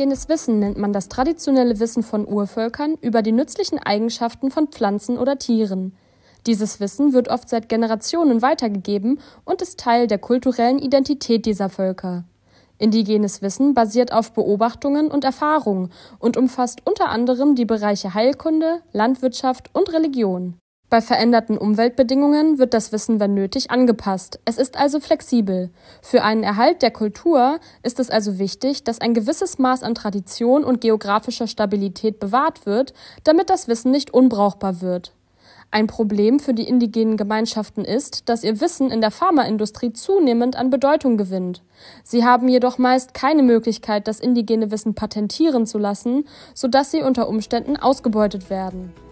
Indigenes Wissen nennt man das traditionelle Wissen von Urvölkern über die nützlichen Eigenschaften von Pflanzen oder Tieren. Dieses Wissen wird oft seit Generationen weitergegeben und ist Teil der kulturellen Identität dieser Völker. Indigenes Wissen basiert auf Beobachtungen und Erfahrungen und umfasst unter anderem die Bereiche Heilkunde, Landwirtschaft und Religion. Bei veränderten Umweltbedingungen wird das Wissen, wenn nötig, angepasst. Es ist also flexibel. Für einen Erhalt der Kultur ist es also wichtig, dass ein gewisses Maß an Tradition und geografischer Stabilität bewahrt wird, damit das Wissen nicht unbrauchbar wird. Ein Problem für die indigenen Gemeinschaften ist, dass ihr Wissen in der Pharmaindustrie zunehmend an Bedeutung gewinnt. Sie haben jedoch meist keine Möglichkeit, das indigene Wissen patentieren zu lassen, sodass sie unter Umständen ausgebeutet werden.